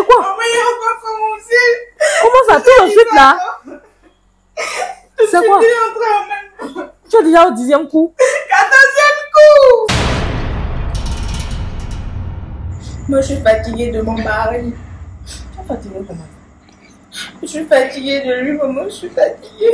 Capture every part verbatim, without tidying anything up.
C'est quoi? Maman, il a encore commencé. Comment ça, tout de suite là? C'est quoi? Tu es déjà au dixième coup? quatorzième coup. Moi, je suis fatiguée de mon mari. Tu es fatiguée comment? Je suis fatiguée de lui, maman, je suis fatiguée.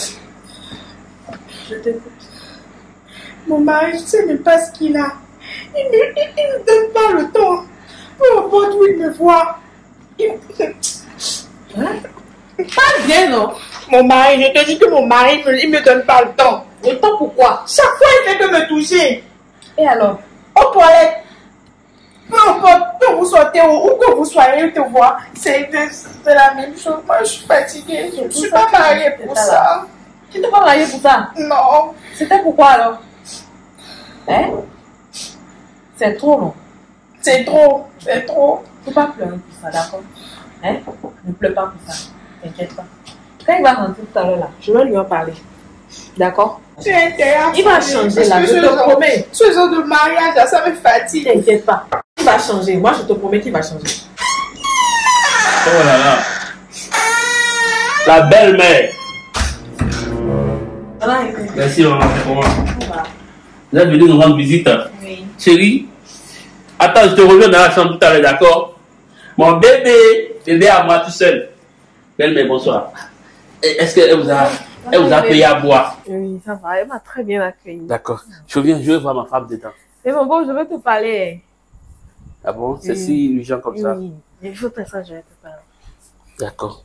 Je t'écoute. Mon mari, je ne sais même pas ce qu'il a. Il ne il, il me donne pas le temps. Peu importe où il me voit. Il... Hein? Pas bien, non? Mon mari, je te dis que mon mari, il me, me donne pas le temps. Le temps pourquoi? Chaque fois, il fait que me toucher. Et alors? Aux toilettes. Peu importe que vous sortez ou, ou que vous soyez, il te voit. C'est la même chose. Moi, je suis fatiguée. Je ne suis pas mariée pour ça. Tu t'es pas mariée pour ça? Non. C'était pourquoi alors? Hein? C'est trop long. C'est trop. C'est trop. Faut pas pleurer pour ça, d'accord? Hein? Ne pleure pas pour ça. T'inquiète pas. Quand il va rentrer tout à l'heure là, je vais lui en parler. D'accord? Tu es intéressant. Il va changer là, je te promets. Ce genre de mariage là, ça me fatigue. T'inquiète pas. Il va changer. Moi, je te promets qu'il va changer. Oh là là. La belle-mère. Merci, maman, c'est pour moi. Vous êtes venu nous rendre visite. Oui. Chérie, attends, je te reviens dans la chambre tout à l'heure, d'accord? Mon bébé, bébé à moi tout seul. Belle-mère, bonsoir. Est-ce qu'elle vous a, elle vous a payé à boire? Oui, ça va. Elle m'a très bien accueilli. D'accord. Je viens, je vais voir ma femme dedans. Mais mon beau, je veux te parler. Ah bon? C'est Oui. si urgent comme ça? Oui, il faut que ça, je vais te parler. D'accord.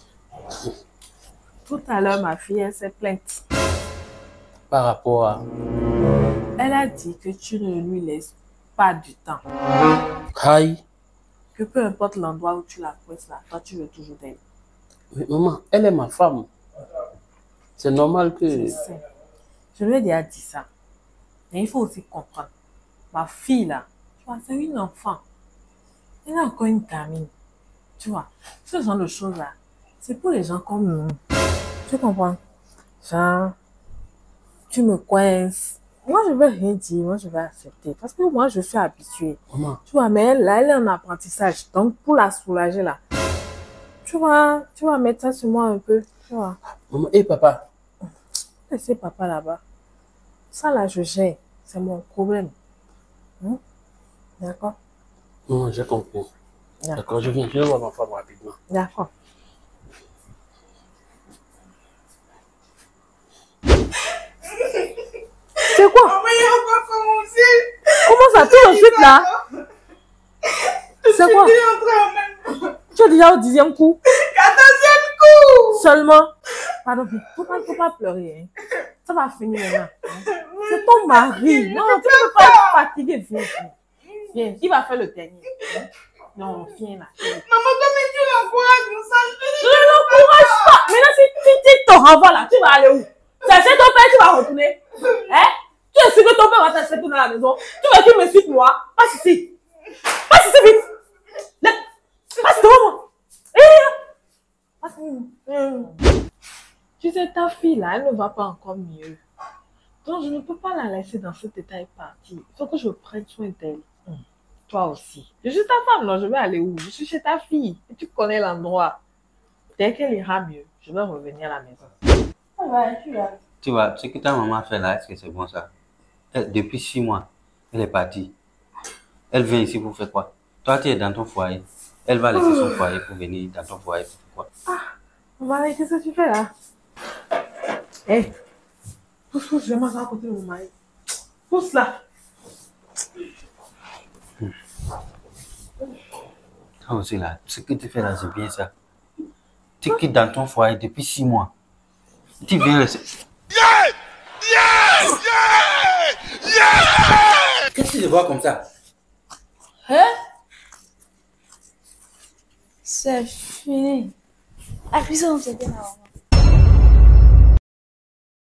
Tout à l'heure, ma fille, elle s'est plainte. Par rapport à... Elle a dit que tu ne lui laisses pas du temps. Aïe. Que peu importe l'endroit où tu la presses là, toi, tu veux toujours d'elle. Mais maman, elle est ma femme. C'est normal que... Je sais. Je lui ai déjà dit ça. Mais il faut aussi comprendre. Ma fille là, tu vois, c'est une enfant. Elle est encore une gamine. Tu vois, ce genre de choses là, c'est pour les gens comme nous. Tu comprends? Genre, tu me coinces. Moi, je vais rien dire. Moi, je vais accepter. Parce que moi, je suis habituée. Maman. Tu vois, mais elle, là, elle est en apprentissage. Donc, pour la soulager là, tu vois, tu vas mettre ça sur moi un peu. Tu vois. Maman, et papa? Laissez papa là-bas. Ça là, je gère. C'est mon problème. Hmm? D'accord? Non, j'ai compris. D'accord, je viens, je vais voir ma femme rapidement. D'accord. C'est quoi? Maman, il a encore commencé. Comment ça, tout de suite là? C'est quoi? Tu es en train même. Tu es déjà au dixième coup? quatorzième coup. Seulement? Pardon, faut pas, faut pas pleurer. Hein. Ça va finir maintenant. Hein. C'est ton mari. Non, tu ne peux pas être fatigué. Viens, viens. Viens, il va faire le dernier. Hein. Non, viens là. Maman, comment tu l'encourages comme ça? Je ne l'encourage pas. Maintenant, si tu te renvoies là, tu vas aller où? C'est chez ton père, tu vas retourner. Hein? Tu es sûr que ton père va t'accepter dans la maison? Tu veux qu'il me suive moi? Passe ici. Passe ici vite. Là. Passe devant moi. Eh, passe. Hum. Tu sais, ta fille là, elle ne va pas encore mieux. Donc, je ne peux pas la laisser dans cet état et partir. Il faut que je prenne soin d'elle. Hum. Toi aussi. Je suis ta femme, non? Je vais aller où? Je suis chez ta fille. Et tu connais l'endroit. Dès qu'elle ira mieux, je vais revenir à la maison. Ah ouais, tu vas. Tu vois, ce que ta maman fait là, est-ce que c'est bon ça? Elle, depuis six mois, elle est partie. Elle vient ici pour faire quoi? Toi, tu es dans ton foyer. Elle va laisser son foyer pour venir dans ton foyer pour quoi? Ah, Marie, qu'est-ce que tu fais là? Hé, hey, pousse, pousse, je vais m'asseoir à côté de mon mari. Pousse là. Hmm. Toi aussi là, ce que tu fais là, c'est bien ça. Tu quittes dans ton foyer depuis six mois. Tu viens laisser... Yeah! Yeah! Yeah! Yeah! Qu'est-ce que je vois comme ça? Hein? C'est fini. La cuisine, c'est bien avant.